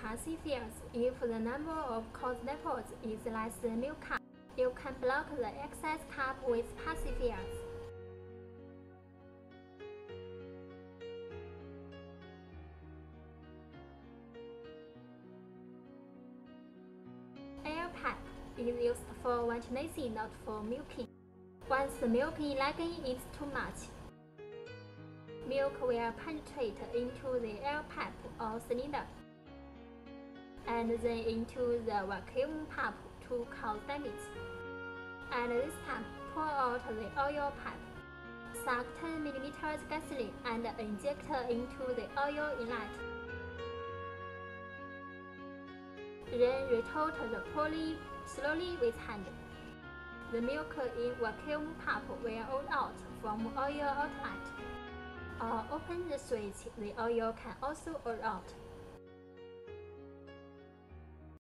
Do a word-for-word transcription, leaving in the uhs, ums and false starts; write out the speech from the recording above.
pacifiers. If the number of cold nipples is less than milk cup, you can block the excess cup with pacifiers. Air pipe is used for ventilation, not for milking. Once the milking leglen is too much, milk will penetrate into the air pipe or cylinder, and then into the vacuum pump to cause damage. At this time, pour out the oil pipe, suck ten millimeters gasoline and inject into the oil inlet. Then retort the pulley slowly with hand. The milk in vacuum pump will oil out from oil outlet. Or open the switch, the oil can also oil out.